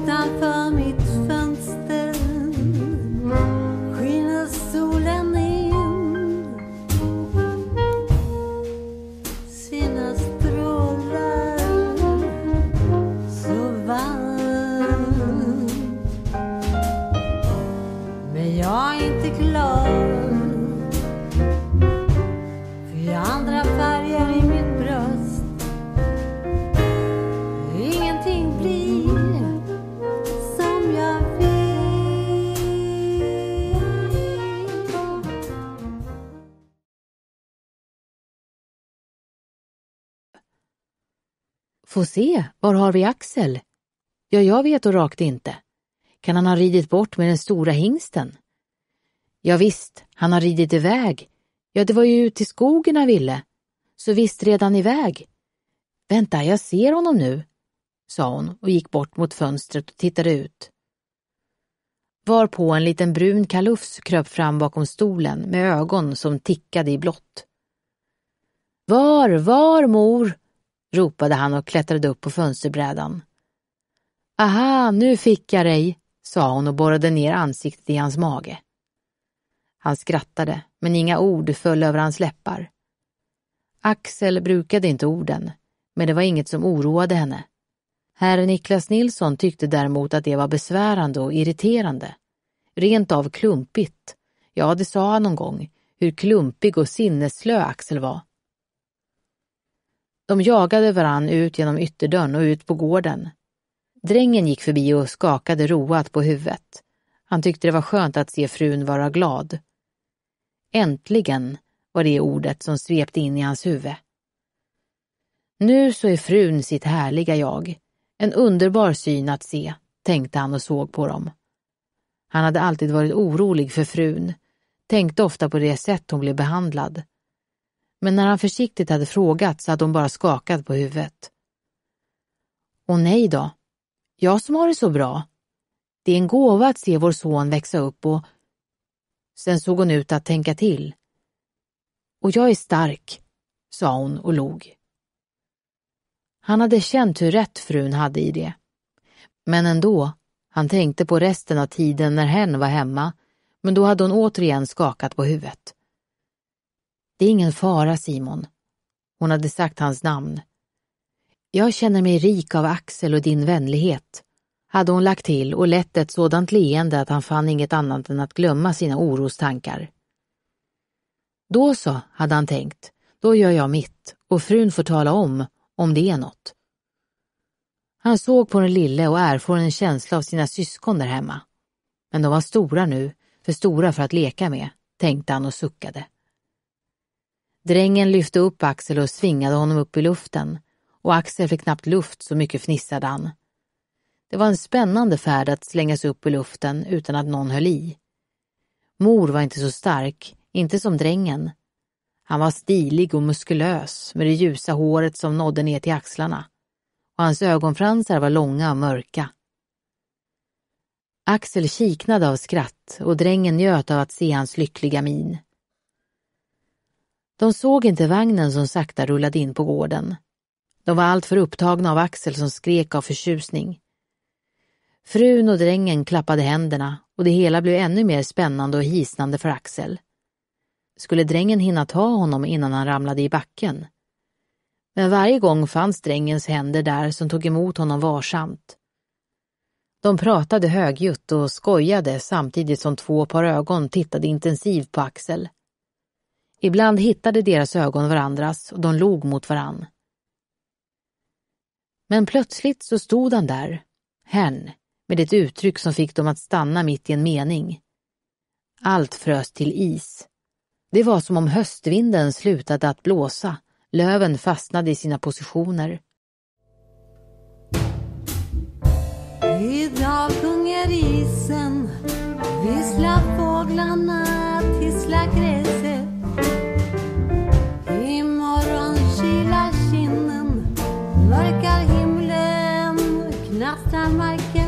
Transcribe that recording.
Utanför mitt fönster skiner solen in sina strålar så varmt. Men jag är inte glad, för jag har andra färger i mitt bröst. Ingenting blir som jag vill. Få se, var har vi Axel? Ja, jag vet och rakt inte. Kan han ha ridit bort med den stora hingsten? Ja visst, han har ridit iväg. Ja, det var ju ut i skogen han ville. Så visst redan iväg. Vänta, jag ser honom nu, sa hon och gick bort mot fönstret och tittade ut. Varpå en liten brun kalufs kröp fram bakom stolen med ögon som tickade i blått. Var, mor? Ropade han och klättrade upp på fönsterbrädan. Aha, nu fick jag dig, sa hon och borrade ner ansiktet i hans mage. Han skrattade, men inga ord föll över hans läppar. Axel brukade inte orden, men det var inget som oroade henne. Herr Niklas Nilsson tyckte däremot att det var besvärande och irriterande. Rent av klumpigt. Ja, det sa han någon gång, hur klumpig och sinnesslö Axel var. De jagade varann ut genom ytterdörren och ut på gården. Drängen gick förbi och skakade roat på huvudet. Han tyckte det var skönt att se frun vara glad. Äntligen var det ordet som svepte in i hans huvud. Nu så är frun sitt härliga jag. En underbar syn att se, tänkte han och såg på dem. Han hade alltid varit orolig för frun, tänkte ofta på det sätt hon blev behandlad. Men när han försiktigt hade frågat så hade hon bara skakat på huvudet. Och nej då, jag som har det så bra. Det är en gåva att se vår son växa upp och... Sen såg hon ut att tänka till. Och jag är stark, sa hon och log. Han hade känt hur rätt frun hade i det. Men ändå, han tänkte på resten av tiden när hen var hemma, men då hade hon återigen skakat på huvudet. Det är ingen fara, Simon. Hon hade sagt hans namn. Jag känner mig rik av Axel och din vänlighet, hade hon lagt till och lett ett sådant leende att han fann inget annat än att glömma sina orostankar. Då så, hade han tänkt, då gör jag mitt och frun får tala om det är något. Han såg på den lille och erfor en känsla av sina syskon där hemma. Men de var stora nu, för stora för att leka med, tänkte han och suckade. Drängen lyfte upp Axel och svingade honom upp i luften, och Axel fick knappt luft, så mycket fnissade han. Det var en spännande färd att slängas upp i luften utan att någon höll i. Mor var inte så stark, inte som drängen. Han var stilig och muskulös med det ljusa håret som nådde ner till axlarna, och hans ögonfransar var långa och mörka. Axel kiknade av skratt och drängen njöt av att se hans lyckliga min. De såg inte vagnen som sakta rullade in på gården. De var allt för upptagna av Axel som skrek av förtjusning. Frun och drängen klappade händerna och det hela blev ännu mer spännande och hisnande för Axel. Skulle drängen hinna ta honom innan han ramlade i backen? Men varje gång fanns drängens händer där som tog emot honom varsamt. De pratade högljutt och skojade samtidigt som två par ögon tittade intensivt på Axel. Ibland hittade deras ögon varandras och de log mot varann. Men plötsligt så stod han där, hen, med ett uttryck som fick dem att stanna mitt i en mening. Allt frös till is. Det var som om höstvinden slutade att blåsa, löven fastnade i sina positioner. Idag sjunger isen, visslar fåglarna, tisslar gräset. Imorgon kilar kinden, mörkar himlen, knastrar marken.